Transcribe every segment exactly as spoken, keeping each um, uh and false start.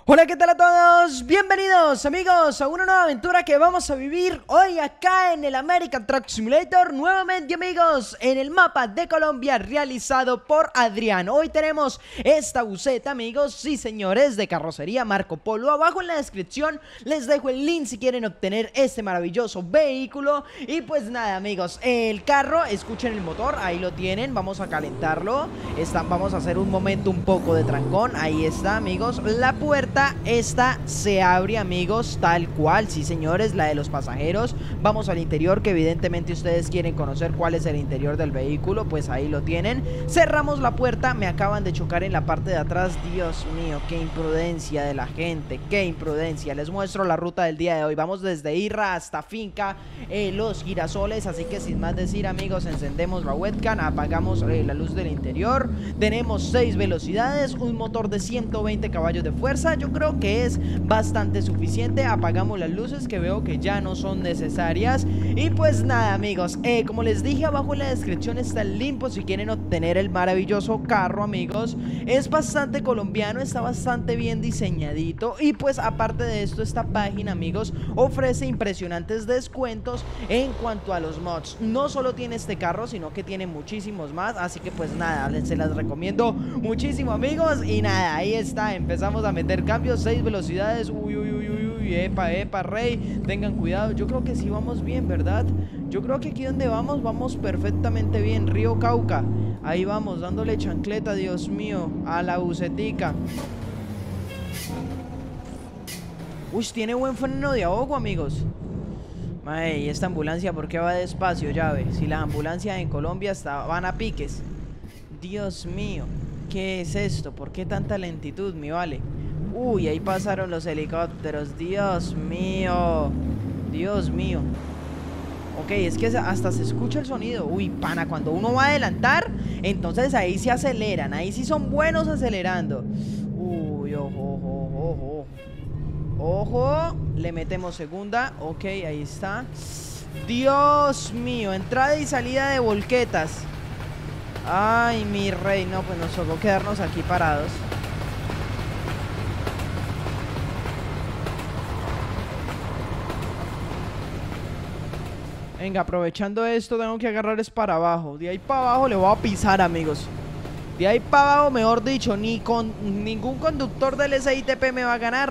Hola, ¿qué tal a todos? Bienvenidos amigos a una nueva aventura que vamos a vivir hoy acá en el American Truck Simulator. Nuevamente amigos, en el mapa de Colombia realizado por Adrián. Hoy tenemos esta buseta amigos, sí señores, de carrocería Marco Polo. Abajo en la descripción les dejo el link si quieren obtener este maravilloso vehículo. Y pues nada amigos, el carro, escuchen el motor, ahí lo tienen, vamos a calentarlo. Está, vamos a hacer un momento un poco de trancón, ahí está amigos, la puerta. Esta se abre amigos, tal cual, sí señores, la de los pasajeros. Vamos al interior, que evidentemente ustedes quieren conocer cuál es el interior del vehículo, pues ahí lo tienen. Cerramos la puerta, me acaban de chocar en la parte de atrás. Dios mío, qué imprudencia de la gente, qué imprudencia. Les muestro la ruta del día de hoy, vamos desde Irra hasta Finca eh, Los Girasoles. Así que sin más decir amigos, encendemos la webcam, apagamos eh, la luz del interior. Tenemos seis velocidades, un motor de ciento veinte caballos de fuerza. Yo creo que es bastante suficiente. Apagamos las luces que veo que ya no son necesarias. Y pues nada amigos, eh, como les dije, abajo en la descripción está el link por si quieren obtener el maravilloso carro amigos. Es bastante colombiano, está bastante bien diseñadito. Y pues aparte de esto, esta página amigos ofrece impresionantes descuentos en cuanto a los mods. No solo tiene este carro, sino que tiene muchísimos más. Así que pues nada, se las recomiendo muchísimo amigos. Y nada, ahí está, empezamos a meter cambios. Seis velocidades, uy, uy, uy, uy, uy, epa, epa, rey, tengan cuidado. Yo creo que sí vamos bien, ¿verdad? Yo creo que aquí donde vamos, vamos perfectamente bien. Río Cauca, ahí vamos, dándole chancleta, Dios mío, a la bucetica. Uy, tiene buen freno de ahogo, amigos. Ay, esta ambulancia, ¿por qué va despacio, llave? Si las ambulancias en Colombia está, van a piques. Dios mío, ¿qué es esto? ¿Por qué tanta lentitud, mi vale? Uy, ahí pasaron los helicópteros. Dios mío. Dios mío. Ok, es que hasta se escucha el sonido. Uy, pana, cuando uno va a adelantar, entonces ahí se aceleran. Ahí sí son buenos acelerando. Uy, ojo, ojo, ojo. Ojo, le metemos segunda. Ok, ahí está. Dios mío, entrada y salida de volquetas. Ay, mi rey, no, pues nos tocó quedarnos aquí parados. Venga, aprovechando esto, tengo que agarrar es para abajo. De ahí para abajo le voy a pisar, amigos. De ahí para abajo, mejor dicho, ni con ningún conductor del S I T P me va a ganar.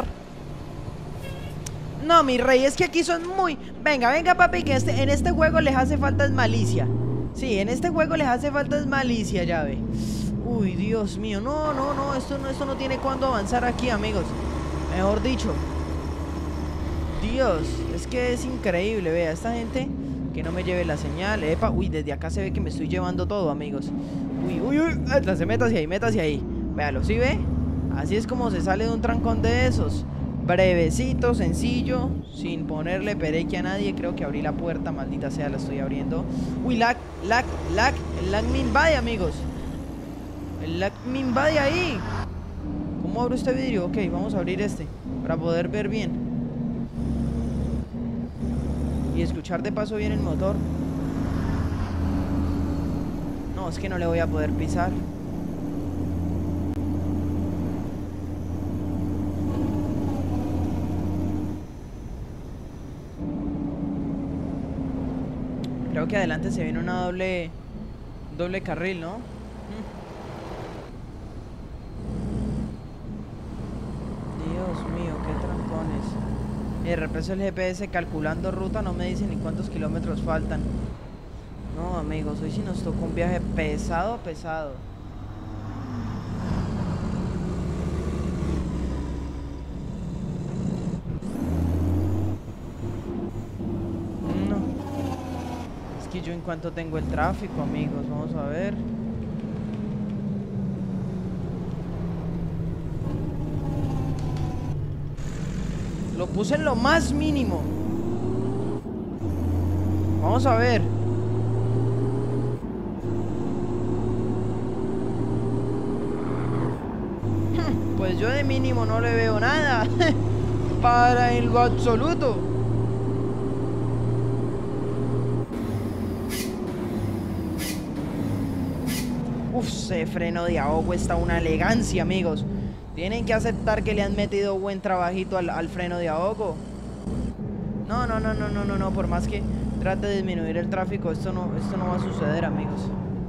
No, mi rey, es que aquí son muy... Venga, venga, papi, que este, en este juego les hace falta es malicia. Sí, en este juego les hace falta es malicia, ya ve. Uy, Dios mío, no, no, no, esto no, esto no tiene cuándo avanzar aquí, amigos. Mejor dicho. Dios, es que es increíble, vea, esta gente... Que no me lleve la señal, epa, uy, desde acá se ve que me estoy llevando todo, amigos. Uy, uy, uy, se meta hacia ahí, meta hacia ahí. Véalo, ¿sí ve? Así es como se sale de un trancón de esos. Brevecito, sencillo, sin ponerle pereque a nadie. Creo que abrí la puerta, maldita sea, la estoy abriendo. Uy, lag, lag, lag, el lag me invade, amigos. El lag me invade ahí. ¿Cómo abro este vidrio? Ok, vamos a abrir este, para poder ver bien y escuchar de paso bien el motor. No, es que no le voy a poder pisar. Creo que adelante se viene una doble doble carril, ¿no? Dios mío, qué trancones. Y de repente el G P S calculando ruta no me dice ni cuántos kilómetros faltan. No, amigos, hoy sí nos tocó un viaje pesado, pesado. No. Es que yo en cuanto tengo el tráfico, amigos, vamos a ver. Lo puse en lo más mínimo. Vamos a ver. Pues yo de mínimo no le veo nada. Para en lo absoluto. Uf, ese freno de ahogo está una elegancia, amigos. Tienen que aceptar que le han metido buen trabajito al, al freno de ahogo. No, no, no, no, no, no, no. Por más que trate de disminuir el tráfico, esto no, esto no va a suceder, amigos.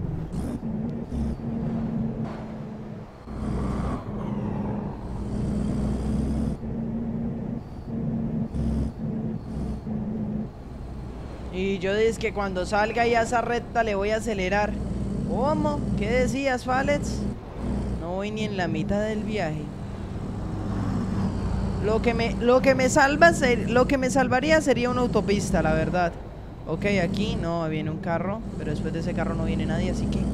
Y yo dije que cuando salga ya esa recta le voy a acelerar. ¿Cómo? ¿Qué decías, Falex? No voy ni en la mitad del viaje. Lo que me, lo que me salva, ser, lo que me salvaría sería una autopista, la verdad. Ok, aquí no, viene un carro, pero después de ese carro no viene nadie, así que...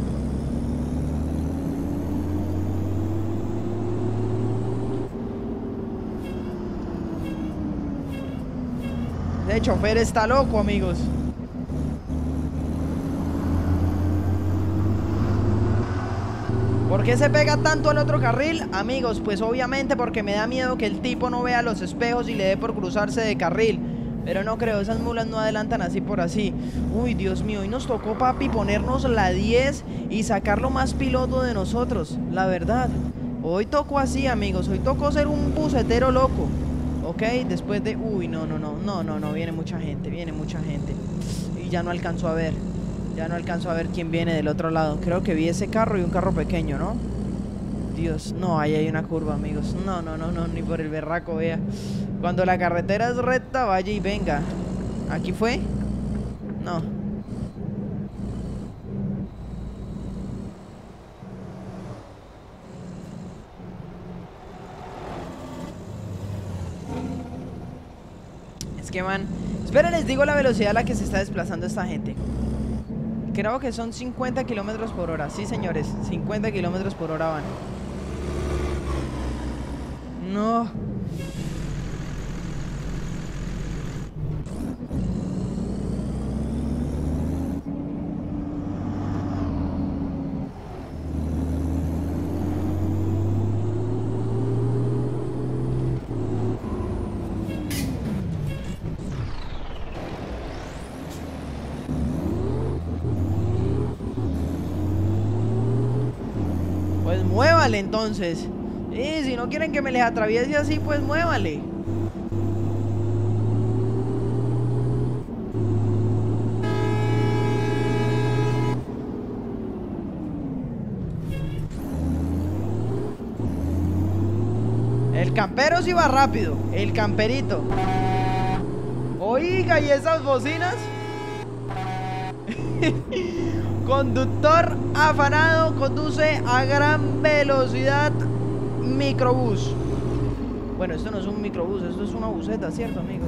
El chofer está loco, amigos. ¿Por qué se pega tanto al otro carril? Amigos, pues obviamente porque me da miedo que el tipo no vea los espejos y le dé por cruzarse de carril. Pero no creo, esas mulas no adelantan así por así. Uy, Dios mío, y nos tocó, papi, ponernos la diez y sacar lo más piloto de nosotros, la verdad. Hoy tocó así, amigos, hoy tocó ser un bucetero loco. Ok, después de... Uy, no, no, no, no, no, no, viene mucha gente, viene mucha gente. Y ya no alcanzo a ver, ya no alcanzo a ver quién viene del otro lado. Creo que vi ese carro y un carro pequeño, ¿no? Dios, no, ahí hay una curva, amigos. No, no, no, no, ni por el berraco, vea. Cuando la carretera es recta, vaya y venga. ¿Aquí fue? No. Es que, man, esperen, les digo la velocidad a la que se está desplazando esta gente. Creo que son cincuenta kilómetros por hora. Sí, señores, cincuenta kilómetros por hora van. No. Pues muévale entonces. Y si no quieren que me les atraviese así, pues muévale. El campero sí va rápido. El camperito. Oiga, ¿y esas bocinas? Conductor afanado conduce a gran velocidad microbús. Bueno, esto no es un microbús, esto es una buseta, ¿cierto, amigos?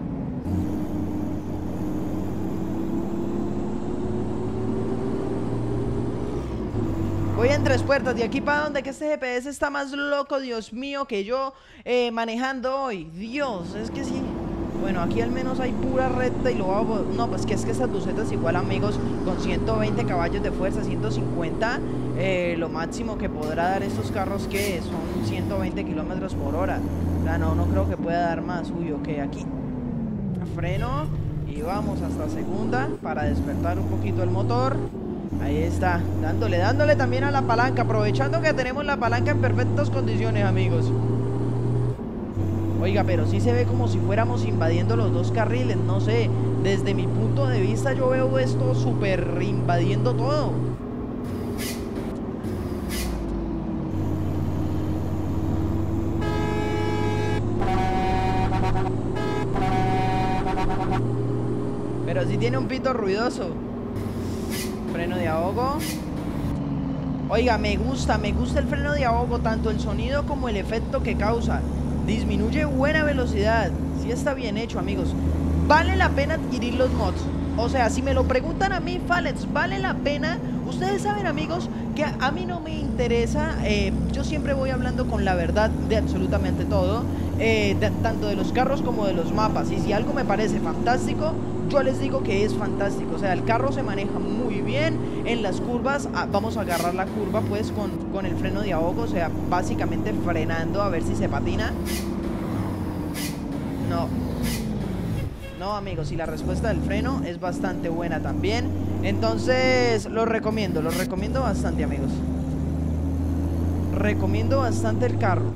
Voy en tres puertas, de aquí para donde que este G P S está más loco, Dios mío, que yo eh, manejando hoy. Dios, es que sí. Bueno, aquí al menos hay pura recta y lo hago. No, pues que es que estas bucetas igual, amigos, con ciento veinte caballos de fuerza, ciento cincuenta, eh, lo máximo que podrá dar estos carros, que son ciento veinte kilómetros por hora. O sea, no, no creo que pueda dar más. Uy, ok, aquí freno y vamos hasta segunda para despertar un poquito el motor. Ahí está, dándole, dándole también a la palanca, aprovechando que tenemos la palanca en perfectas condiciones, amigos. Oiga, pero sí se ve como si fuéramos invadiendo los dos carriles, no sé, desde mi punto de vista yo veo esto súper invadiendo todo. Pero sí tiene un pito ruidoso. Freno de ahogo. Oiga, me gusta, me gusta el freno de ahogo, tanto el sonido como el efecto que causa. Disminuye buena velocidad. Sí está bien hecho, amigos. Vale la pena adquirir los mods. O sea, si me lo preguntan a mí, Falex, ¿vale la pena? Ustedes saben, amigos, que a, a mí no me interesa. eh, Yo siempre voy hablando con la verdad de absolutamente todo, eh, de, tanto de los carros como de los mapas. Y si algo me parece fantástico, yo les digo que es fantástico. O sea, el carro se maneja muy bien. En las curvas, ah, vamos a agarrar la curva pues con, con el freno de ahogo. O sea, básicamente frenando a ver si se patina. No. No, amigos, y la respuesta del freno es bastante buena también. Entonces, lo recomiendo, lo recomiendo bastante, amigos. recomiendo bastante el carro.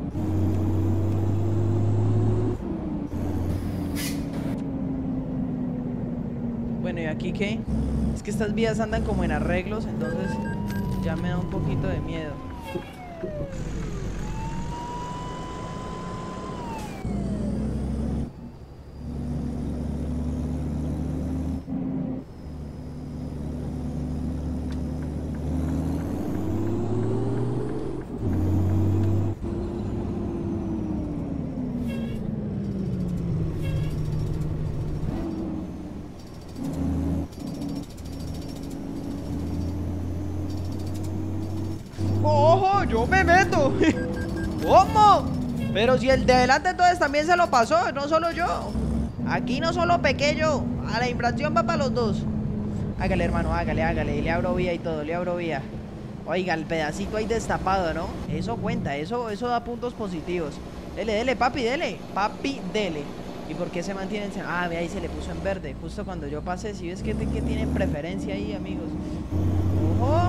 Bueno, ¿y aquí qué? Es que estas vías andan como en arreglos, entonces ya me da un poquito de miedo. ¡Ojo! ¡Yo me meto! ¿Cómo? Pero si el de delante entonces también se lo pasó, no solo yo. Aquí no solo pequeño, a la infracción va para los dos. Hágale, hermano, hágale, hágale. Le abro vía y todo, le abro vía. Oiga, el pedacito ahí destapado, ¿no? Eso cuenta, eso, eso da puntos positivos. Dele, dele, papi, dele. Papi, dele. ¿Y por qué se mantiene en... Ah, ve, ahí se le puso en verde. Justo cuando yo pasé. Si ves que, que tienen preferencia ahí, amigos. ¡Ojo!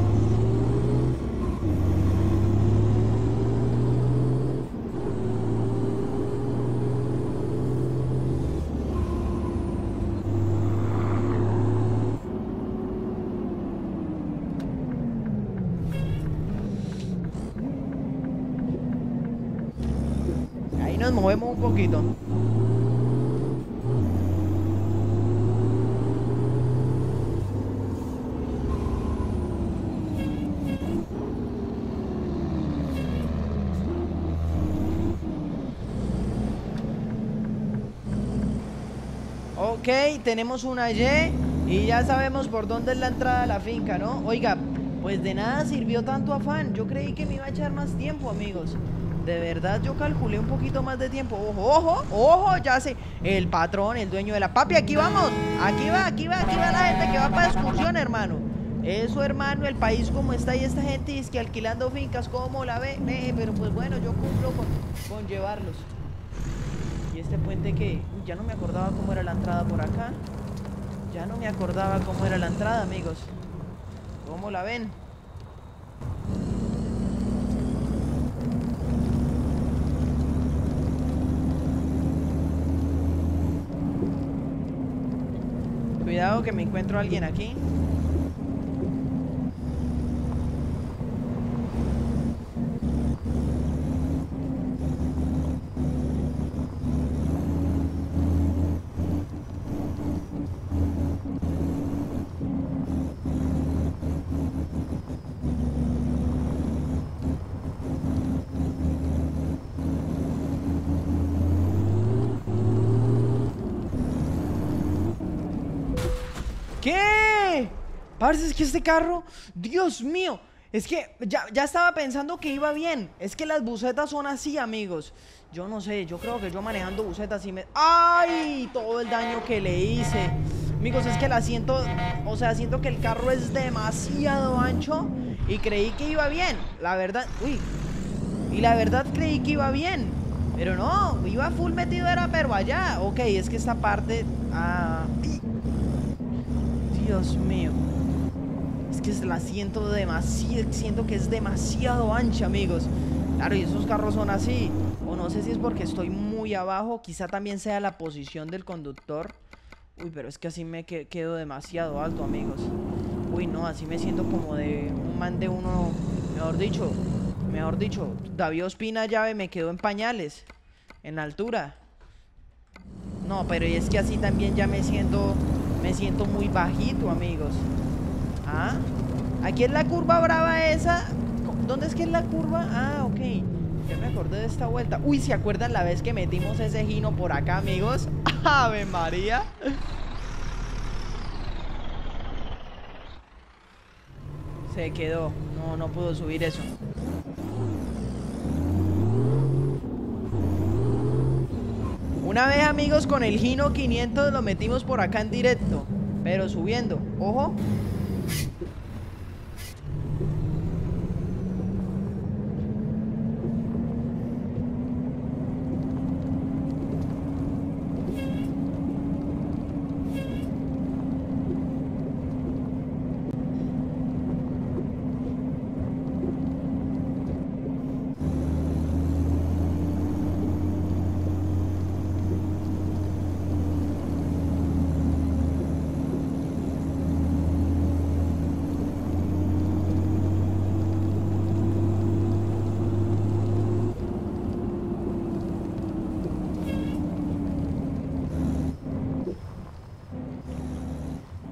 Ahí nos movemos un poquito. Ok, tenemos una Y y ya sabemos por dónde es la entrada a la finca, ¿no? Oiga, pues de nada sirvió tanto afán. Yo creí que me iba a echar más tiempo, amigos. De verdad yo calculé un poquito más de tiempo. Ojo, ojo, ojo, ya sé. El patrón, el dueño de la... Papi, aquí vamos. Aquí va, aquí va, aquí va la gente que va para excursión, hermano. Eso, hermano, el país como está y esta gente es que alquilando fincas, ¿cómo la ve? Eh, pero pues bueno, yo cumplo con, con llevarlos. Y este puente que... Uy, ya no me acordaba cómo era la entrada por acá. Ya no me acordaba cómo era la entrada, amigos. ¿Cómo la ven? Cuidado que me encuentro a alguien aquí. ¿Qué? Parce, es que este carro, Dios mío, es que ya, ya estaba pensando que iba bien. Es que las bucetas son así, amigos. Yo no sé, yo creo que yo manejando bucetas y me... ¡Ay! Todo el daño que le hice. Amigos, es que la siento, o sea, siento que el carro es demasiado ancho y creí que iba bien. La verdad, uy. Y la verdad creí que iba bien. Pero no, iba full metido era pero allá. Ok, es que esta parte... Ah... Dios mío. Es que la siento demasiado, siento que es demasiado ancha, amigos. Claro, y esos carros son así. O no sé si es porque estoy muy abajo, quizá también sea la posición del conductor. Uy, pero es que así me que quedo demasiado alto, amigos. Uy, no, así me siento como de un man de uno, mejor dicho, mejor dicho, David Ospina llave me quedó en pañales, en la altura. No, pero es que así también ya me siento... Me siento muy bajito, amigos. ¿Ah? Aquí es la curva brava esa. ¿Dónde es que es la curva? Ah, ok. Ya me acordé de esta vuelta. Uy, ¿se acuerdan la vez que metimos ese gino por acá, amigos? ¡Ave María! Se quedó. No, no pudo subir eso. Una vez, amigos, con el Gino quinientos lo metimos por acá en directo, pero subiendo, ojo.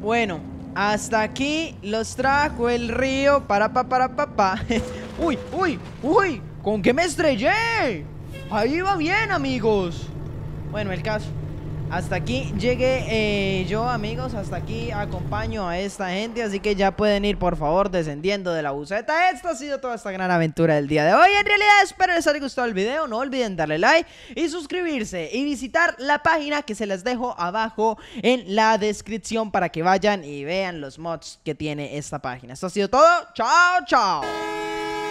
Bueno, hasta aquí los trajo el río para pa para pa pa. Uy, uy, uy, ¿con qué me estrellé? Ahí va bien, amigos. Bueno, el caso, hasta aquí llegué eh, yo, amigos. Hasta aquí acompaño a esta gente. Así que ya pueden ir, por favor, descendiendo de la buseta. Esta ha sido toda esta gran aventura del día de hoy. En realidad espero les haya gustado el video. No olviden darle like y suscribirse, y visitar la página que se les dejo abajo en la descripción, para que vayan y vean los mods que tiene esta página. Esto ha sido todo. Chao, chao.